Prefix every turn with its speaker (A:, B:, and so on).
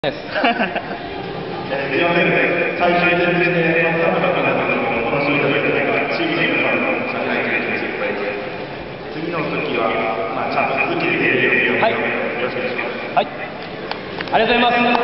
A: です。
B: すいませんね、最終的にね、田中君のお話をいただいて、チームの皆さんの社会経験いっぱいで、次の時は、ちゃんと続けて出れるように、
A: はい、
B: よろしくお願いします。
A: はい、ありがとうございます。